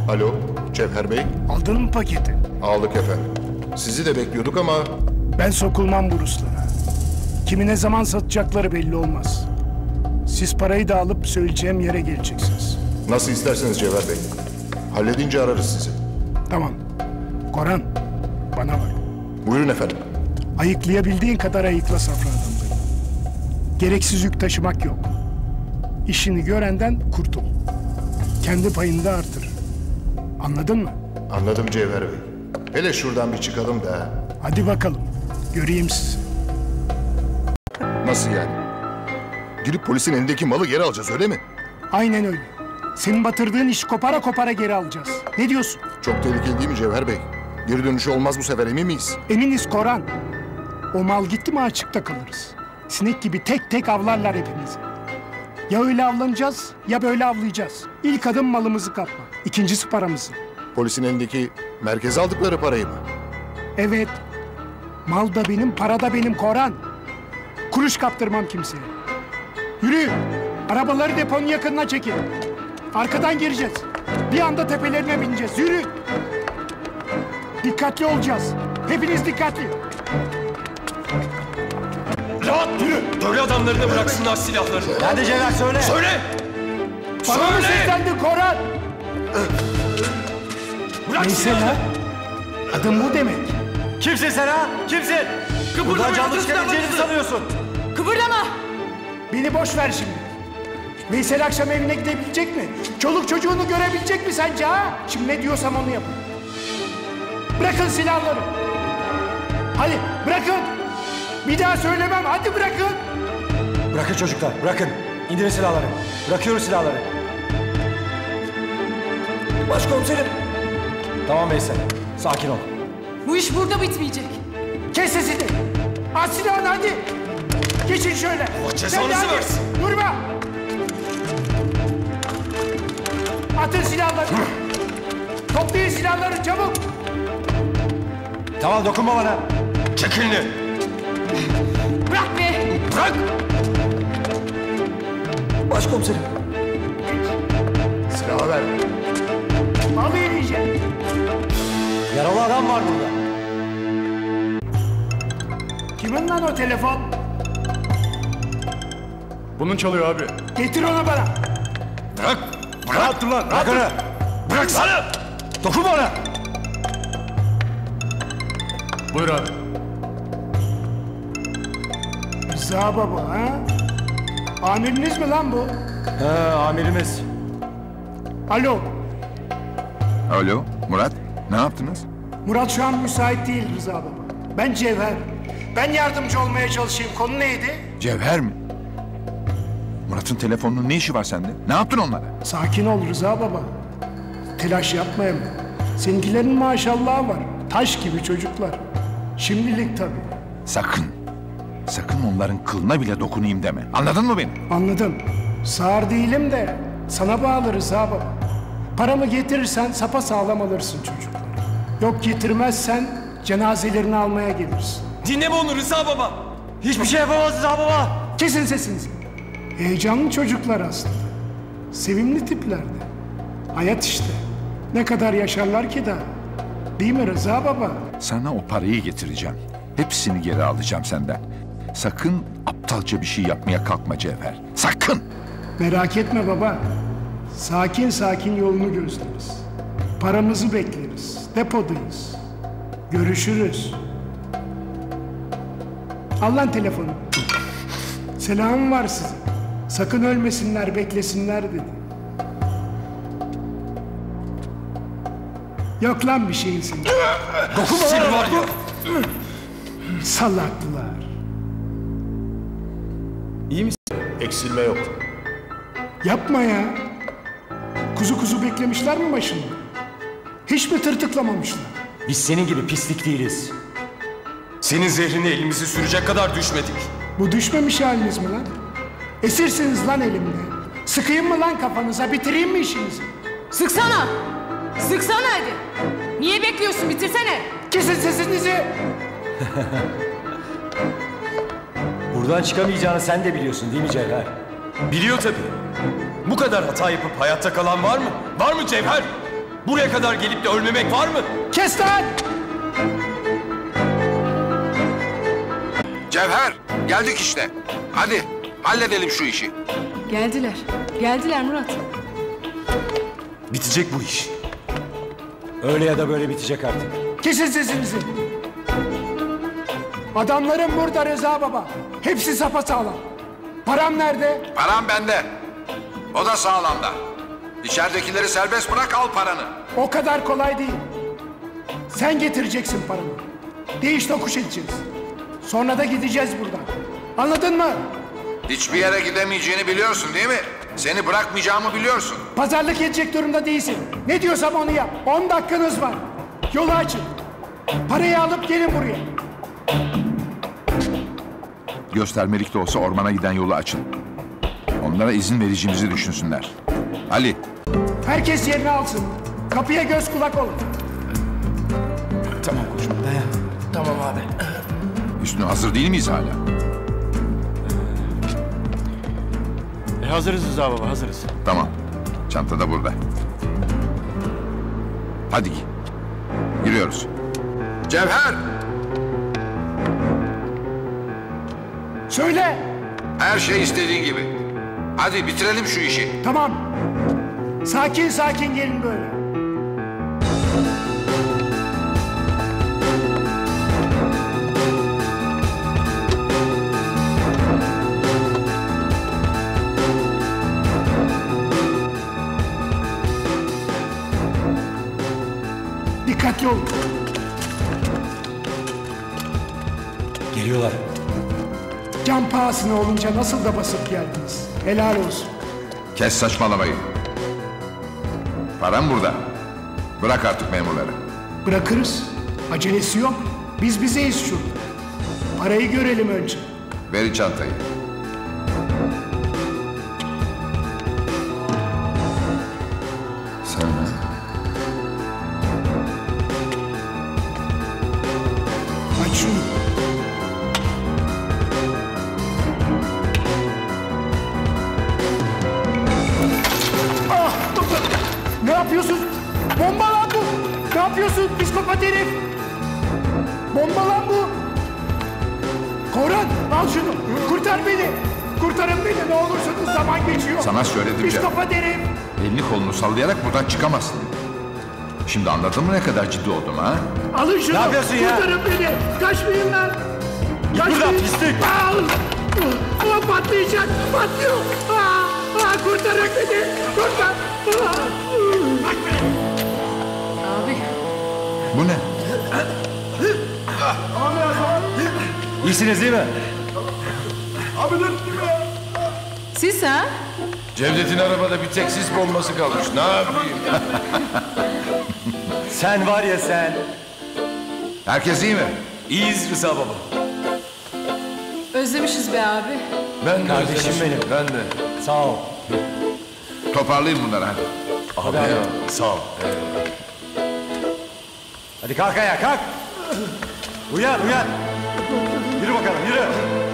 Alo, Cevher Bey. Aldın mı paketi? Aldık efendim. Sizi de bekliyorduk ama... Ben sokulmam bu Ruslara. Kimi ne zaman satacakları belli olmaz. Siz parayı da alıp söyleyeceğim yere geleceksiniz. Nasıl isterseniz Cevher Bey. Halledince ararız sizi. Tamam. Koran, bana bak. Buyurun efendim. Ayıklayabildiğin kadar ayıkla Safra adamları. Gereksiz yük taşımak yok. İşini görenden kurtul. Kendi payını da artır. Anladın mı? Anladım Cevher Bey. Hele şuradan bir çıkalım da. Hadi bakalım. Göreyim sizi. Nasıl yani? Girip polisin elindeki malı geri alacağız öyle mi? Aynen öyle. Senin batırdığın işi kopara kopara geri alacağız. Ne diyorsun? Çok tehlikeli değil mi Cevher Bey? Geri dönüşü olmaz bu sefer, emin miyiz? Eminiz Koran. O mal gitti mi açıkta kalırız. Sinek gibi tek tek avlarlar hepimizi. Ya öyle avlanacağız ya böyle avlayacağız. İlk adım malımızı kapma. İkincisi paramızı. Polisin elindeki merkeze aldıkları parayı mı? Evet. Mal da benim, para da benim Koran. Kuruş kaptırmam kimseye. Yürü. Arabaları deponun yakınına çekin. Arkadan gireceğiz. Bir anda tepelerine bineceğiz. Yürü. Dikkatli olacağız. Hepiniz dikkatli. Rahat yürü. Böyle adamlarını bıraksınlar silahlarını. Nerede Cevher söyle. Söyle. Bana mı seslendin Koran? Bırak Neyse silahını. lan. Adım bu demek. Kimsin sen ha? Kimsin? Buradan canlı çıkabileceğini sanıyorsun. Kıpırdama! Beni boş ver şimdi. Veysel akşam evine gidebilecek mi? Çoluk çocuğunu görebilecek mi sence ha? Şimdi ne diyorsam onu yapın. Bırakın silahları. Hadi bırakın. Bir daha söylemem. Hadi bırakın. Bırakın çocuklar, bırakın. İndirin silahları. Bırakıyoruz silahları. Başkomiserim. Tamam Veysel, sakin ol. Bu iş burada bitmeyecek. Kes sesini. Aç silahını hadi. Geçin şöyle. Allah cezanızı Hadi. versin. Durma. Atın silahları. Toplayın silahları çabuk. Tamam, dokunma bana. Çek elini. Bırak be! Bırak. Başkomiserim. Silahı ver. Al iyice. Yaralı adam var burada. Kimin lan o telefon? Bunun çalıyor abi. Getir onu bana. Bırak. Rahat dur lan. Bırak onu. Bırak sana. Dokunma ona. Buyur abi. Rıza baba ha? Amiriniz mi lan bu? He, amirimiz. Alo. Alo, Murat. Ne yaptınız? Murat şu an müsait değil Rıza baba. Ben Cevher. Ben yardımcı olmaya çalışayım. Konu neydi? Cevher mi? Murat'ın telefonunun ne işi var sende? Ne yaptın onlara? Sakin ol Rıza baba. Telaş yapma hemen. Seninkilerin maşallahı var. Taş gibi çocuklar. Şimdilik tabii. Sakın. Sakın onların kılına bile dokunayım deme. Anladın mı beni? Anladım. Sağır değilim de sana bağlı Rıza baba. Paramı getirirsen sapasağlam alırsın çocukları. Yok getirmezsen cenazelerini almaya gelirsin. Dinleme onu Rıza baba. Hiçbir şey yapamaz Rıza baba. Kesin sesinizi. Heyecanlı çocuklar aslında. Sevimli tiplerdi. Hayat işte. Ne kadar yaşarlar ki daha. Değil mi Rıza baba? Sana o parayı getireceğim. Hepsini geri alacağım senden. Sakın aptalca bir şey yapmaya kalkma Cevher. Sakın! Merak etme baba. Sakin sakin yolunu gözleriz. Paramızı bekleriz. Depodayız. Görüşürüz. Al lan telefonu. Selamım var size. Sakın ölmesinler, beklesinler dedi. Yok lan bir şeyin senin. Seni var ya. Salaklar. İyi misin? Eksilme yok. Yapma ya. Kuzu kuzu beklemişler mi başında? Hiç mi tırtıklamamışlar? Biz senin gibi pislik değiliz. Senin zehrini elimizi sürecek kadar düşmedik. Bu düşmemiş haliniz mi lan? Esirsiniz lan elimde. Sıkayım mı lan kafanıza, bitireyim mi işinizi? Sıksana! Sıksana hadi! Niye bekliyorsun? Bitirsene! Kesin sesinizi! Buradan çıkamayacağını sen de biliyorsun değil mi Cevher? Biliyor tabii. Bu kadar hata yapıp hayatta kalan var mı? Var mı Cevher? Buraya kadar gelip de ölmemek var mı? Kes lan! Cevher, geldik işte. Hadi, halledelim şu işi. Geldiler. Geldiler Murat. Bitecek bu iş. Öyle ya da böyle bitecek artık. Kesin sesinizi. Adamlarım burada Rıza baba. Hepsi sapasağlam. Param nerede? Param bende. O da sağlamda. İçeridekileri serbest bırak, al paranı. O kadar kolay değil. Sen getireceksin paranı. Değiş tokuş edeceğiz. Sonra da gideceğiz buradan. Anladın mı? Hiçbir yere gidemeyeceğini biliyorsun değil mi? Seni bırakmayacağımı biliyorsun. Pazarlık edecek durumda değilsin. Ne diyorsam onu yap. 10 dakikanız var. Yolu açın. Parayı alıp gelin buraya. Göstermelik de olsa ormana giden yolu açın. Onlara izin vereceğimizi düşünsünler. Ali, Herkes yerini alsın. Kapıya göz kulak olun. Tamam koçum, dayan. Tamam abi. Hüsnü hazır değil miyiz hala? Hazırız Rıza baba, hazırız. Tamam. Çanta da burada. Hadi giriyoruz. Cevher! Söyle. Her şey istediğin gibi. Hadi bitirelim şu işi. Tamam. Sakin sakin gelin böyle. Dikkatli olun. Geliyorlar. Can pahasına olunca nasıl da basıp geldiniz. Helal olsun. Kes saçmalamayı. Param burada. Bırak artık memurları. Bırakırız. Acelesi yok. Biz bizeyiz şurada. Parayı görelim önce. Verin çantayı. Sen mi? Aç şunu. Ah! Ne yapıyorsun? Bomba lan bu! Ne yapıyorsun psikopat herif? Bomba lan bu! Korhan al şunu! Kurtar beni! Kurtarın beni ne olursunuz zaman geçiyor! Sana söyledim canım. Psikopat herif! Elini kolunu sallayarak buradan çıkamazsın. Şimdi anladın mı ne kadar ciddi oldum ha? Alın şunu! Ne yapıyorsun ya? Kurtarın beni! Kaçmayın lan! buradan, pislik! Al! Ulan patlayacak! Patlıyor! Kurtarın beni! Kurtar! Abi. Bu ne? İyisiniz değil mi? Siz ha? Cevdet'in arabada bir tek sis bombası kalmış. Ne yapayım? Sen var ya sen. Herkes iyi mi? İyiyiz Rıza baba. Özlemişiz be abi. Ben de Kardeşim özlemişim. benim. Ben de. Sağ ol. Toparlayın bunları hadi. Abi ya, sağ ol. Hadi kalk ayağa kalk. Uyan uyan. Yürü bakalım yürü.